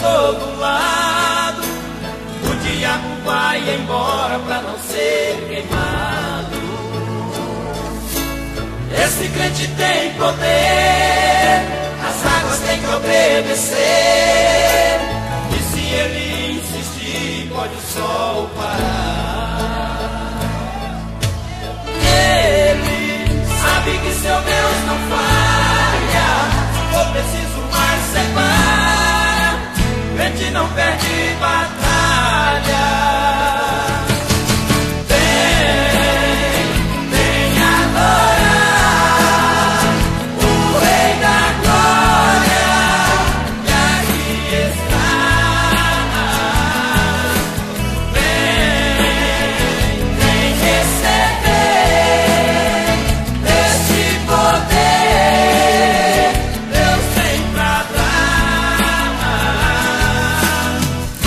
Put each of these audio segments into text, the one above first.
todo lado. O diabo vai embora pra não ser queimado. Esse crente tem poder, as águas têm que obedecer. E se ele insistir, pode o sol parar. Ele sabe que seu Deus não falha. Se for preciso, o mar separa. Crente não perde batalha. Vem adorar o Rei da Glória, que aqui está. Vem receber este poder, Deus tem pra dar.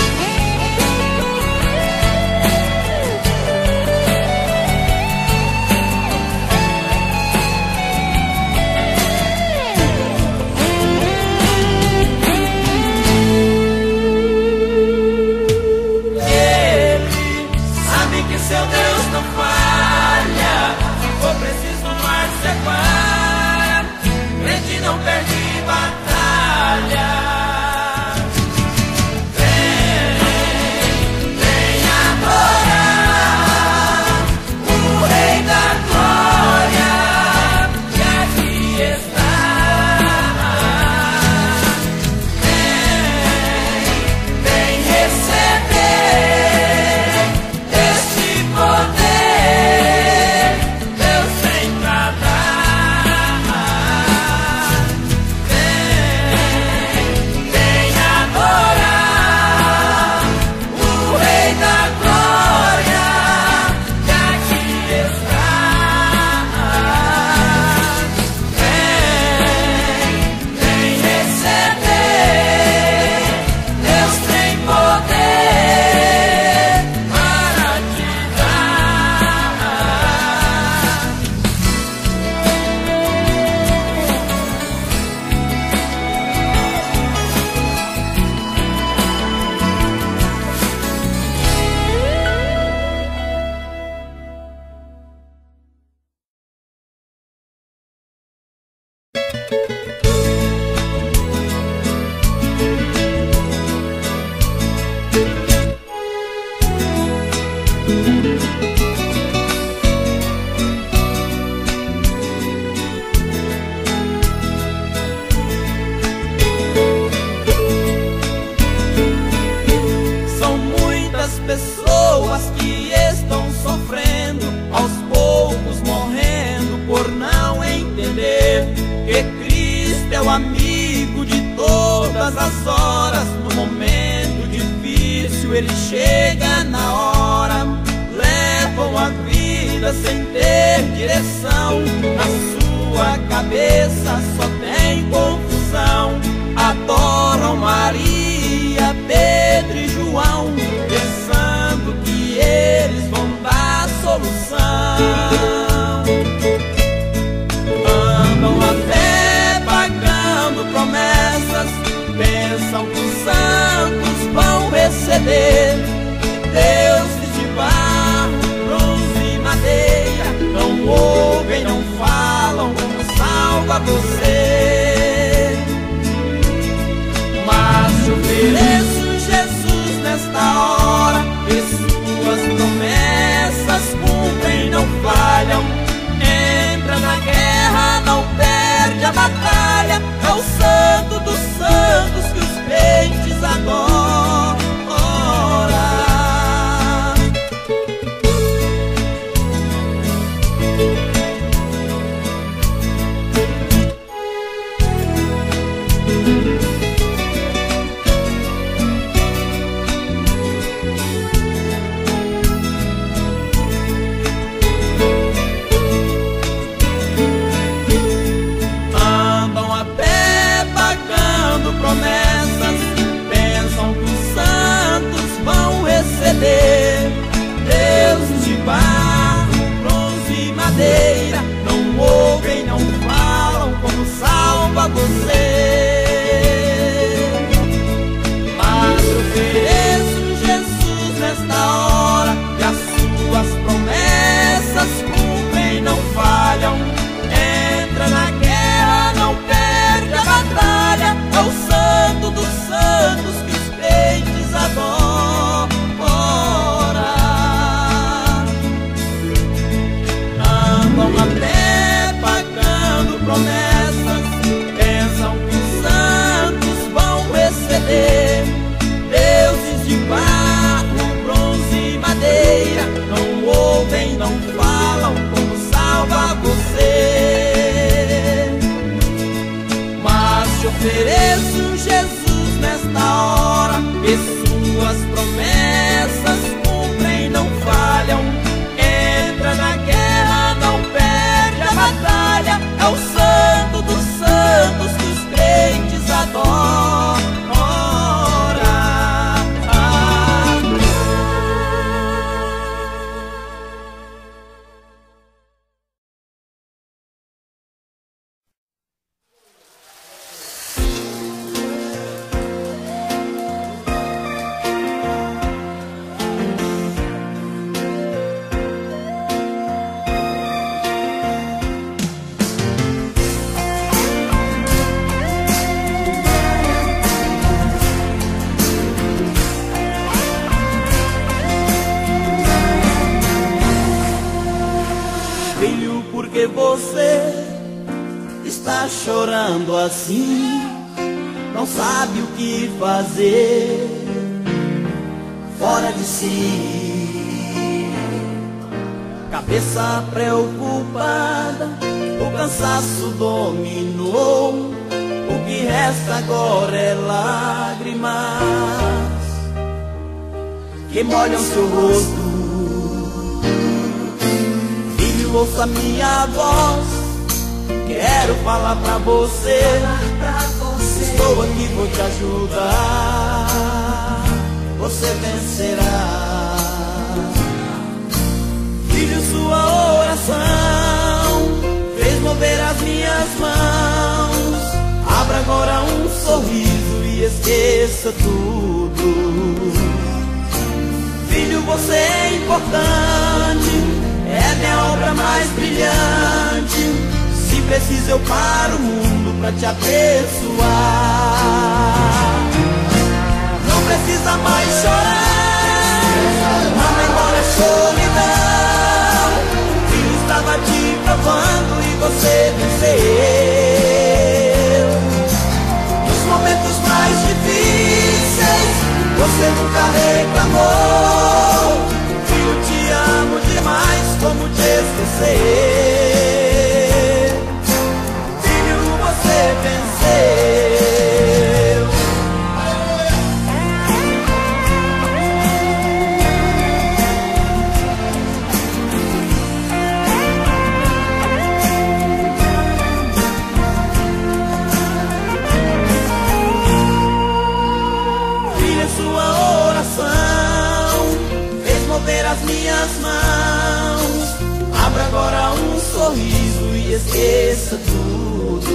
Ele sabe que seu Deus não falha. Se for preciso, o mar separa. Crente não perde batalha. Vem adorar o Rei da Glória, que aqui está. Vem receber este poder, Deus tem pra dar. Vem adorar o Rei da Glória, que aqui está. Vem receber, Deus tem poder para te dar. São muitas pessoas que estão sofrendo, aos poucos morrendo por não entender que Cristo é o amigo de todas as horas. No momento difícil ele chega na hora. Levam a vida sem ter direção. Na sua cabeça só tem confusão. Adoram Maria, Pedro e João, pensando que eles vão dar solução. Andam até pagando promessas, pensam que os santos vão receber deuses de barro, bronze e madeira. Não ouvem, não falam como salva você. Mas te ofereço Jesus nesta hora, e suas promessas cumprem, não falham. Entra na guerra, não perde a batalha. É o santo dos santos que os crentes adoram. você. chorando assim, não sabe o que fazer, fora de si. Cabeça preocupada, o cansaço dominou, o que resta agora é lágrimas que molham seu rosto. Filho, ouça minha voz, quero falar pra você. Estou aqui, vou te ajudar, você vencerá. Filho, sua oração fez mover as minhas mãos. Abra agora um sorriso e esqueça tudo. Filho, você é importante, é minha obra mais brilhante. Se preciso eu paro o mundo pra te abençoar. Não precisa mais chorar, manda embora a solidão. O filho estava te provando e você venceu. Nos momentos mais difíceis você nunca reclamou. Filho, te amo demais, como te esquecer? Filho, você venceu. Filho, sua oração fez mover as minhas mãos. Abra agora um sorriso e esqueça tudo.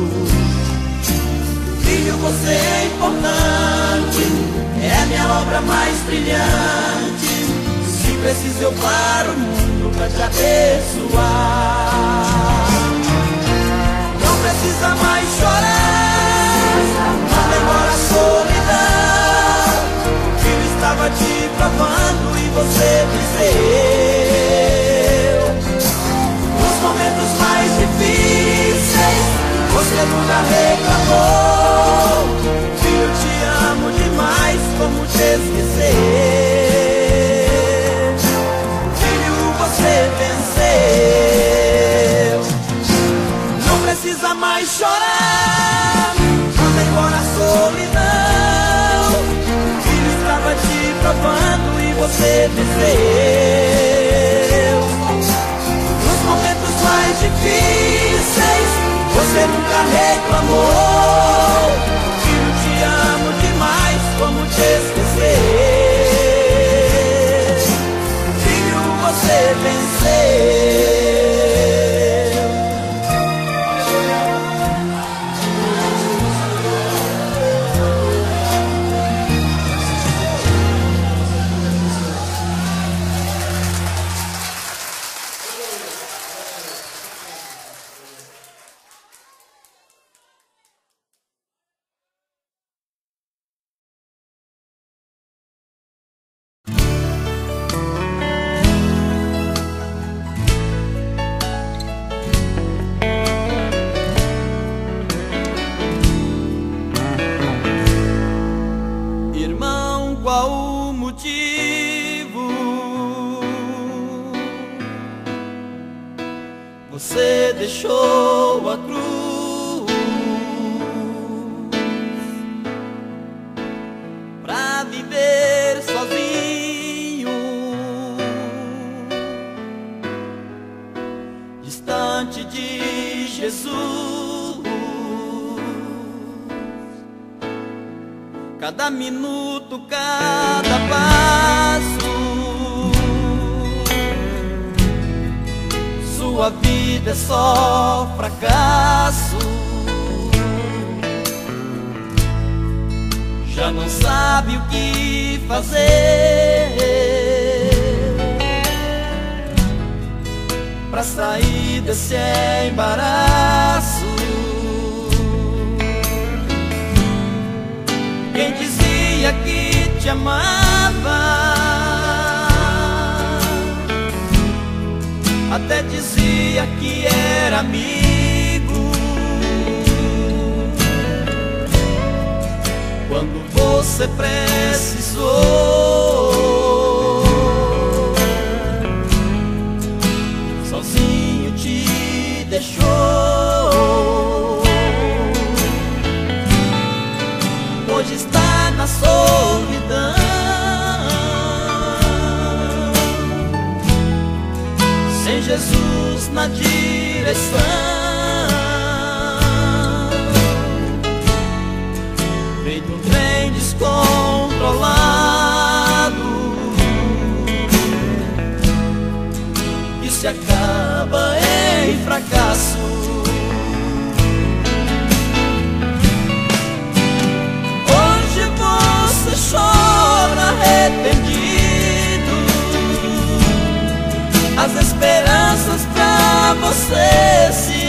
Filho, você é importante, é minha obra mais brilhante. Se preciso eu paro o mundo pra te abençoar. Não precisa mais chorar, manda embora a solidão. O filho estava te provando e você venceu. Nos momentos mais difíceis você nunca reclamou. Filho, te amo demais, como te esquecer? Filho, você venceu. Não precisa mais chorar, manda embora a solidão. Filho, estava te provando e você venceu. Nos momentos mais difíceis você nunca reclamou. Filho, te amo demais, como te esquecer? Filho, você venceu. Você deixou a cruz pra viver sozinho, distante de Jesus. Cada minuto, cada passo, sua vida é só fracasso. Já não sabe o que fazer pra sair desse embaraço. Quem dizia que te amava até dizia que era amigo. quando você precisou. Sozinho te deixou, hoje está na solidão, sem Jesus na direção, feito um trem descontrolado que se acaba em fracasso. Hoje você chora arrependido, as esperanças pra você se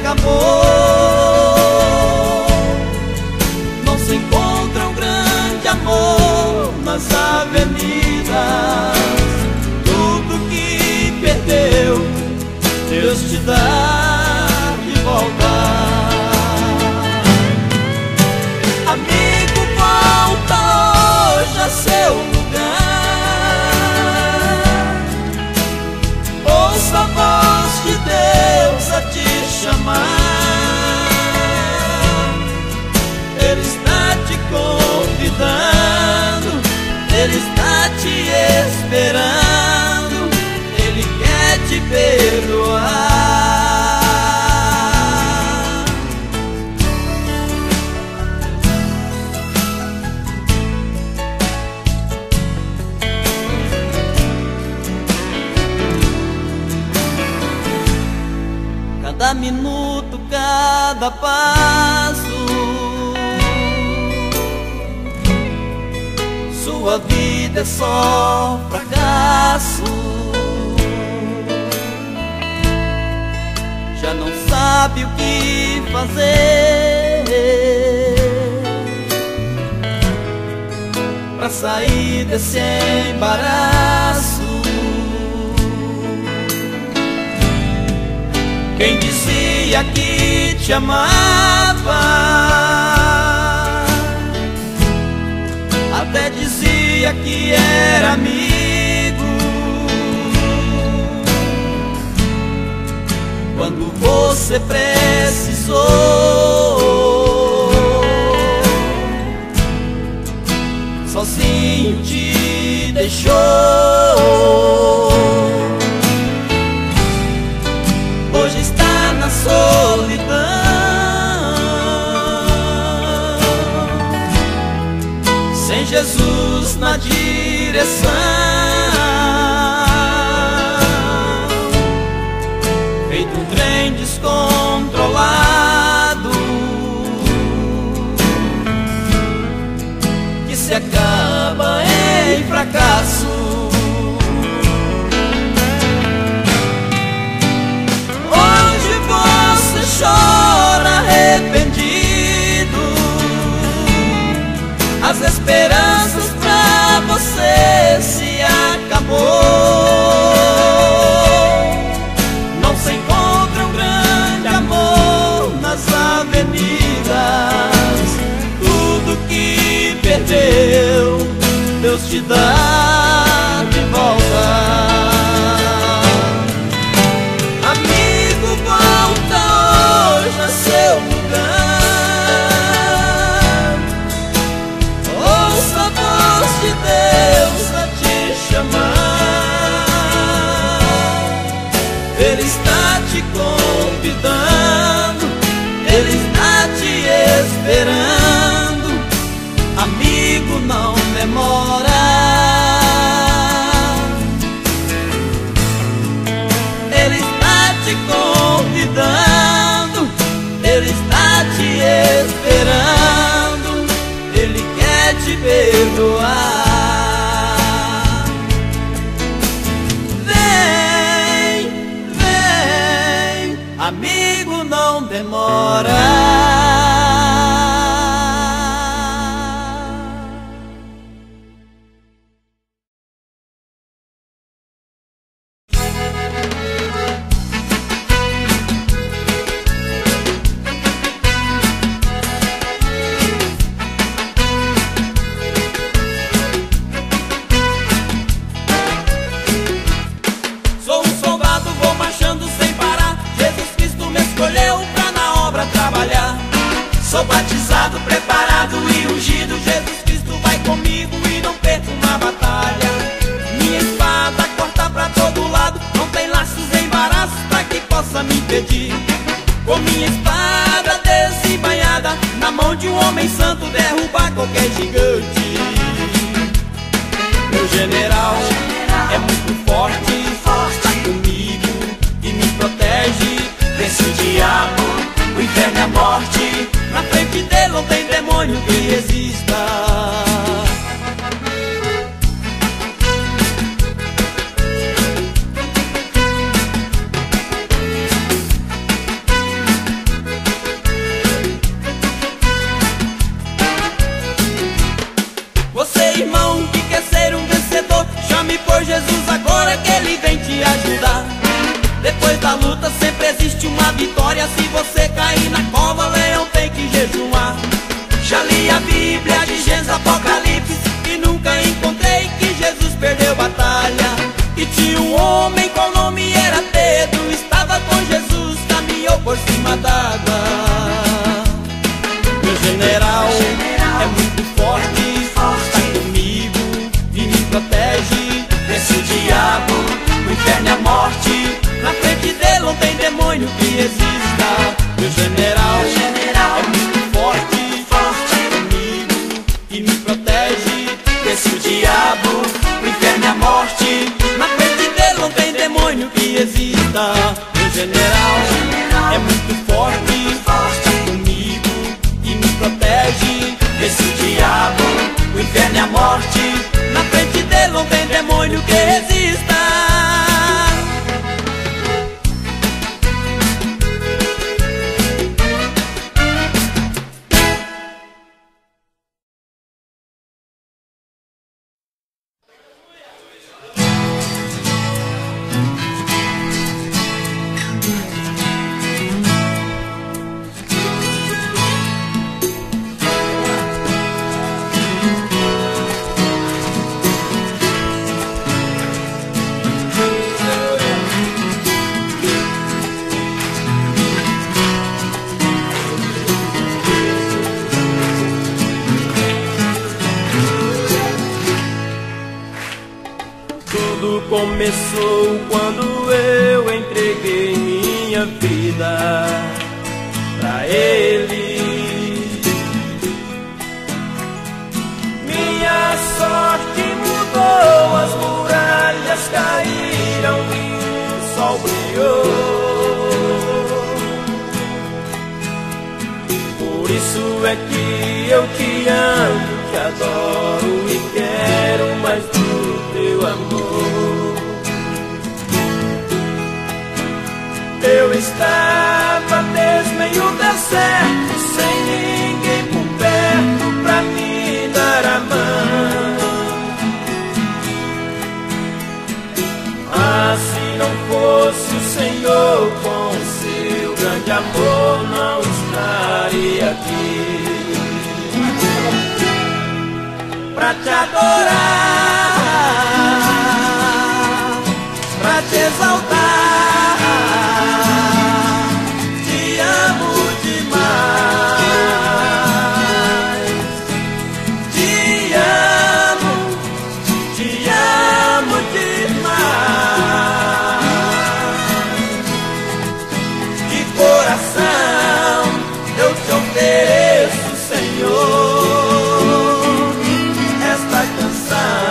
acabou. Não se encontra um grande amor nas avenidas. Tudo que perdeu, Deus te dá de volta. Amigo, volta hoje a seu lugar. Ouça a voz de Deus a te chamar. Ele está te convidando, Ele está te esperando, Ele quer te perdoar. Cada minuto, cada passo, sua vida é só fracasso. Já não sabe o que fazer pra sair desse embaraço. Quem dizia que te amava, até dizia que era amigo. Quando você precisou, sozinho te deixou. Hoje está na solidão, sem Jesus na direção, feito um trem descontrolado que se acaba em fracasso. Hoje você chora arrependido, as esperanças pra você se acabou. Não se encontra um grande amor nas avenidas. Tudo que perdeu, Deus te dá de volta. Amigo, volta hoje a seu lugar. Ouça a voz de Deus a te chamar. Ele está te convidando, Ele está te esperando. Amigo, não demora. Ele está te convidando, Ele está te esperando, Ele quer te perdoar. Vem, vem, amigo, não demora. pedi. Com minha espada desembainhada, na mão de um homem santo, derrubar qualquer gigante. Meu general é muito forte, está comigo e me protege. Vence o diabo, o inferno e a morte. Na frente dele não tem demônio que resista. Você, irmão, que quer ser um vencedor, chame por Jesus agora que Ele vem te ajudar. Depois da luta sempre existe uma vitória. Se você cair na cova, o leão tem que jejuar. Já li a Bíblia de Gênesis, Apocalipse, e nunca encontrei que Jesus perdeu batalha. E tinha um homem qual nome era Pedro, estava com Jesus, caminhou por cima d'água. Meu general é muito forte, está comigo e me protege. Vence o diabo, o inferno e a morte. Na frente dele não tem demônio que resista. Meu general é muito forte, comigo e me protege. Vence o diabo, o inferno e a morte. Na frente dele não tem demônio que resista. Meu general é muito forte, comigo e me protege. Vence o diabo, o inferno e a morte. Na frente dele não tem demônio que resista. Tudo começou quando eu entreguei minha vida pra Ele. Minha sorte mudou, as muralhas caíram e o sol brilhou. Por isso é que eu te amo, te adoro e quero mais do teu amor. Eu estava mesmo em um deserto, sem ninguém por perto pra me dar a mão. Mas se não fosse o Senhor com seu grande amor, não estaria aqui pra te adorar, pra te exaltar. Te amo demais, te amo demais. De coração eu te ofereço, Senhor, esta canção.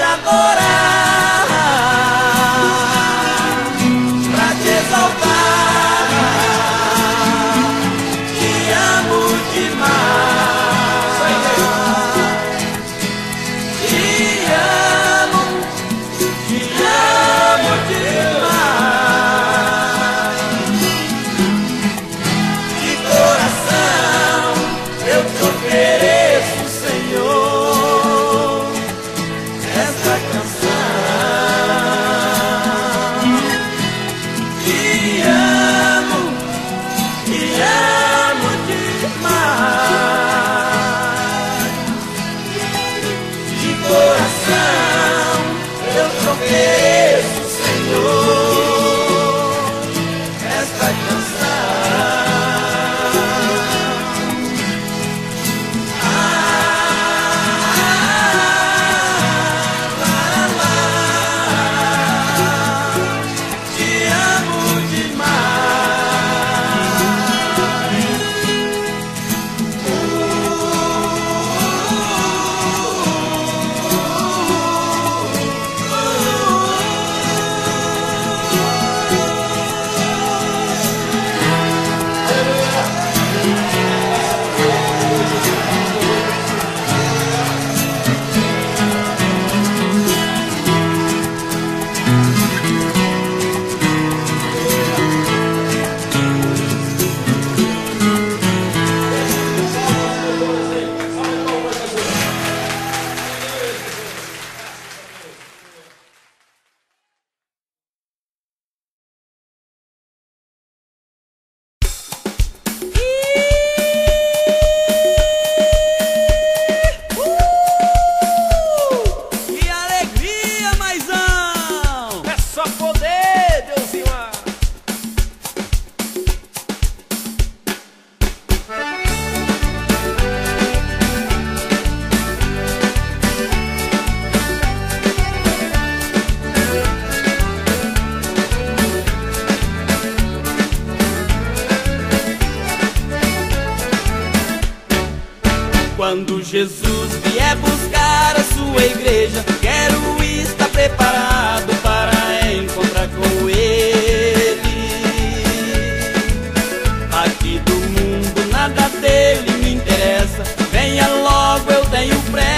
adorar, pra te exaltar. Te amo demais, te amo demais. De coração eu te ofereço, Senhor, esta canção. Te amo demais. De coração eu te ofereço, Senhor, esta canção. Te amo Que alegria, maizão! É só poder, Deusinho. Quando Jesus vier buscar a sua igreja, quero estar preparado para encontrar com Ele. Aqui do mundo nada dele me interessa, venha logo, eu tenho pressa.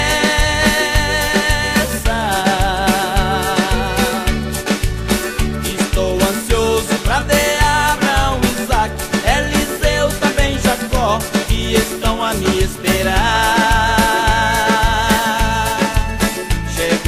Estou ansioso pra ver Abraão, Isaac, Eliseu, também Jacó, que estão a me esperar.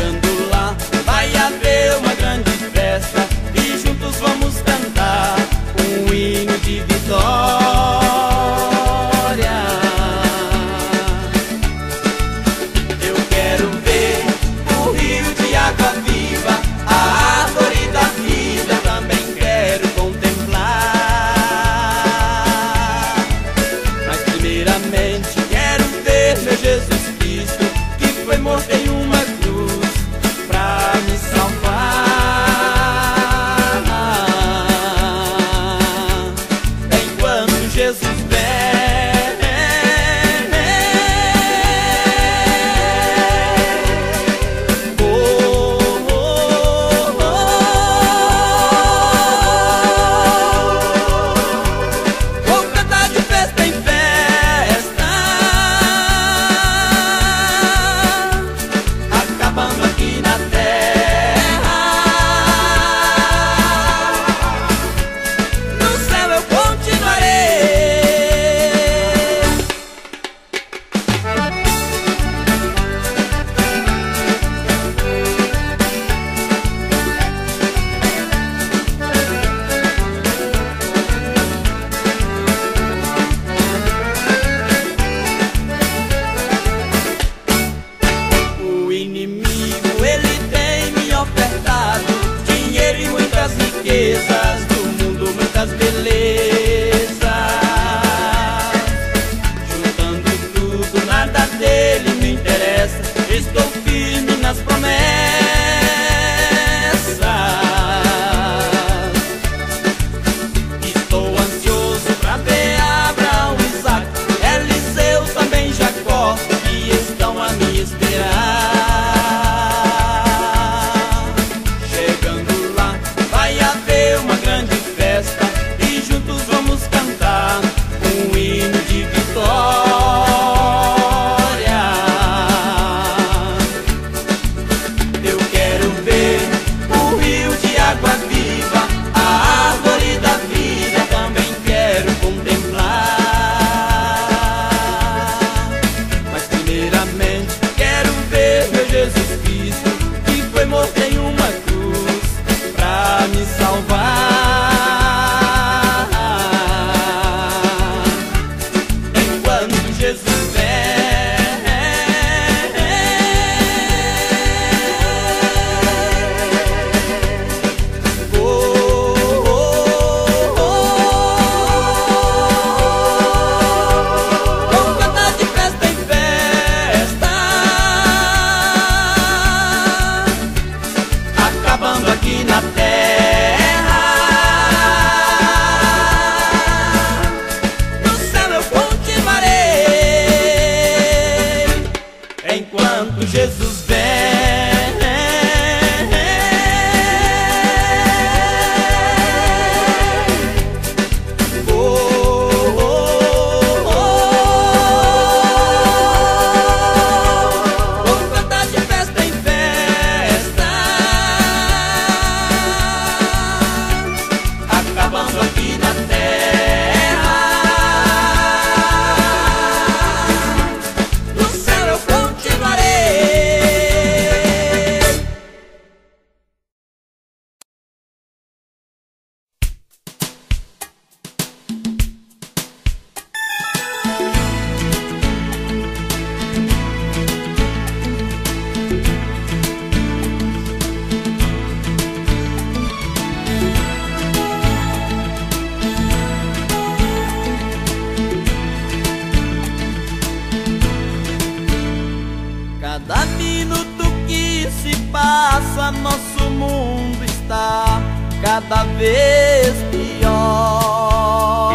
nosso mundo está cada vez pior.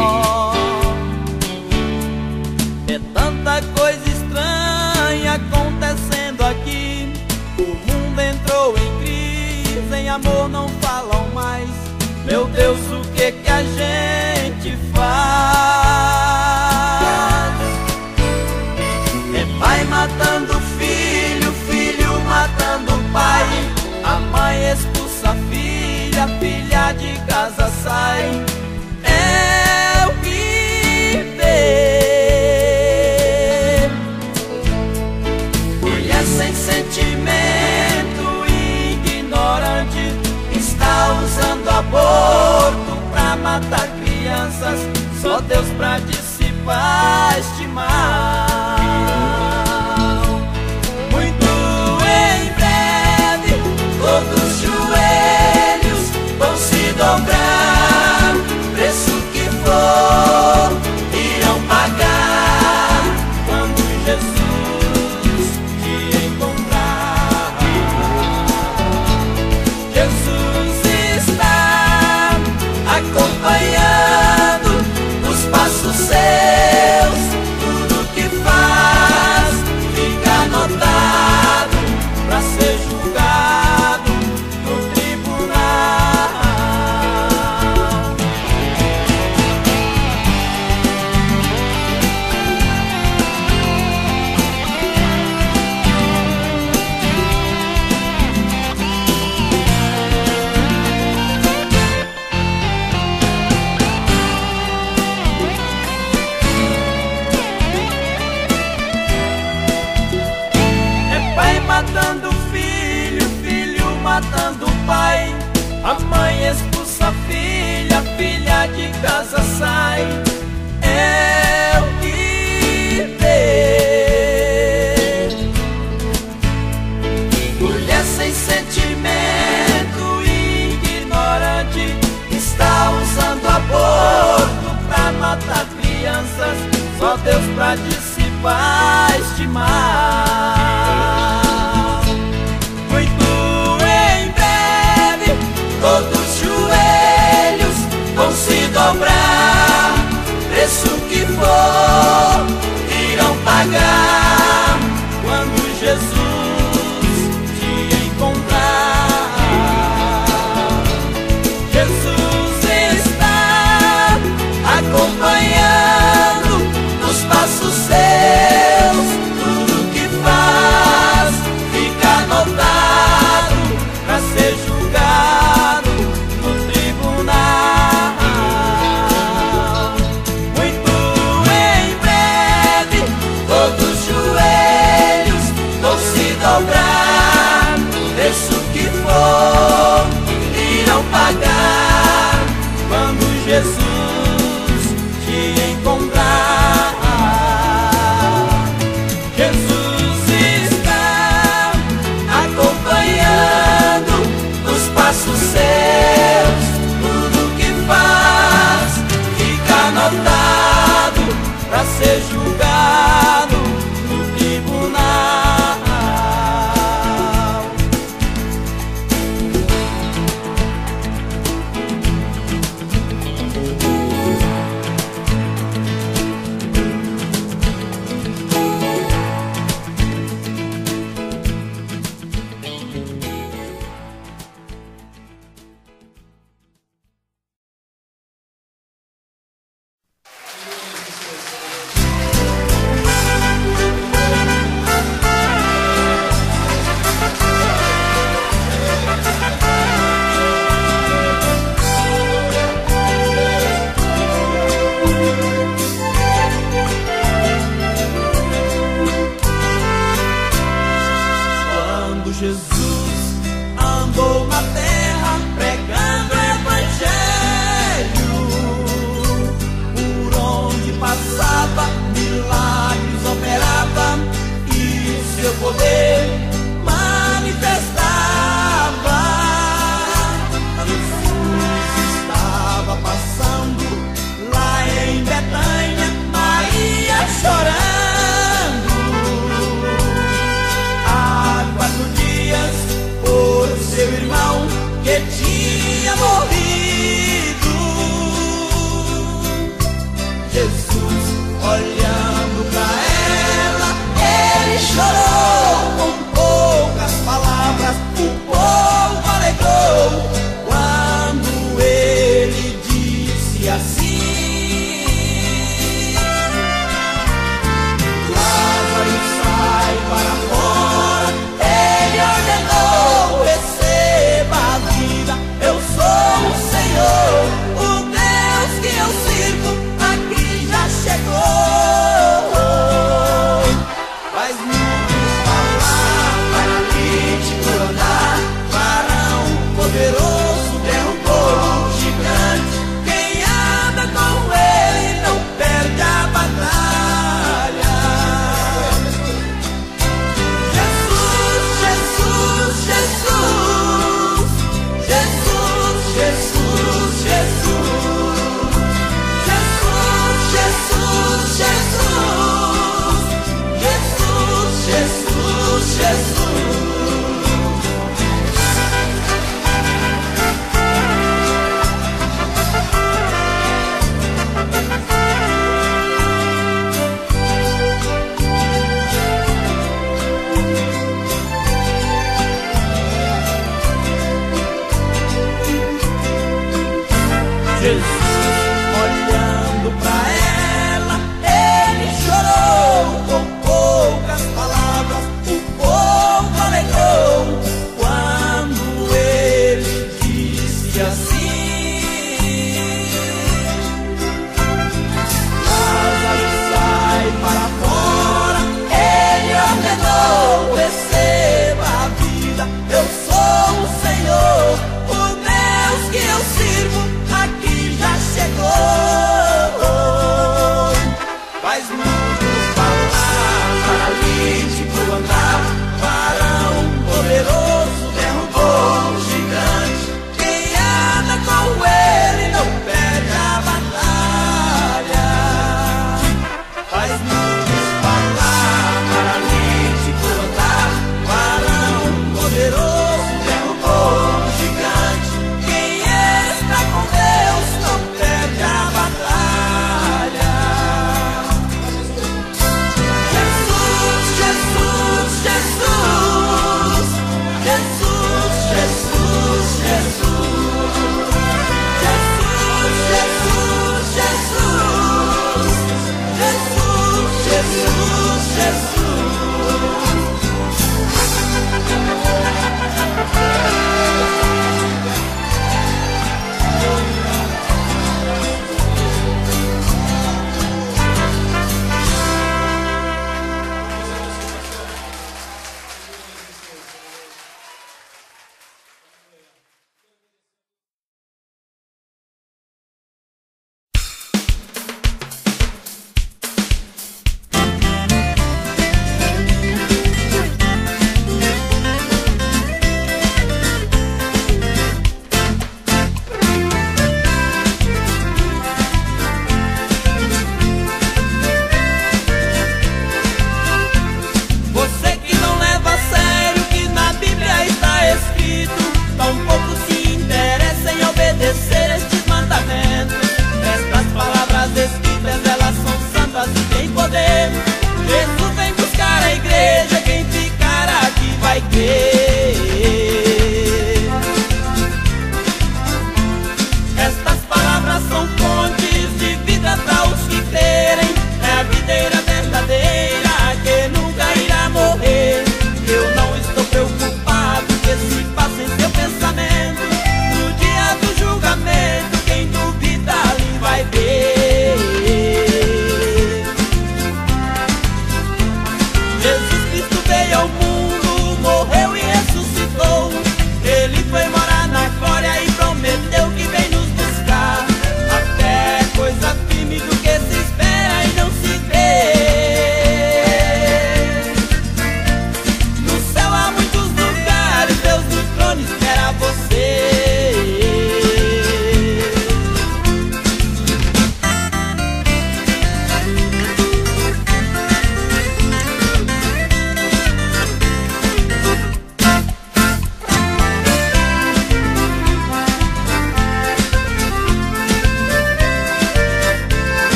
É tanta coisa estranha acontecendo aqui. O mundo entrou em crise, em amor não falam mais. Meu Deus, o que que a gente faz? É pai matando filho, filho matando pai. A mãe expulsa a filha, filha de casa sai. É o que vê. Mulher sem sentimento, ignorante, está usando aborto pra matar crianças. Só Deus pra dissipar este mal. Muito em breve todos os joelhos vão se dobrar. Preço que for irão pagar quando Jesus te encontrar. Jesus está acompanhando os passos seus. Tudo que faz fica anotado pra ser julgado no tribunal. É pai matando filho, filho matando pai. A mãe expulsa a filha, filha de casa sai. É o que vê. Mulher sem sentimento, ignorante, está usando aborto pra matar crianças. Só Deus pra dissipar este mal. Muito em breve todos os joelhos vão se dobrar. Preço que for irão pagar quando Jesus te encontrar. Jesus está acompanhando os passos seus. Tudo que faz fica anotado pra ser julgado no tribunal. Muito em breve todos os joelhos vão se dobrar. Preço que for irão pagar quando Jesus te encontrar. Jesus está acompanhando os passos seus. Tudo que faz fica anotado pra ser julgado no tribunal. que te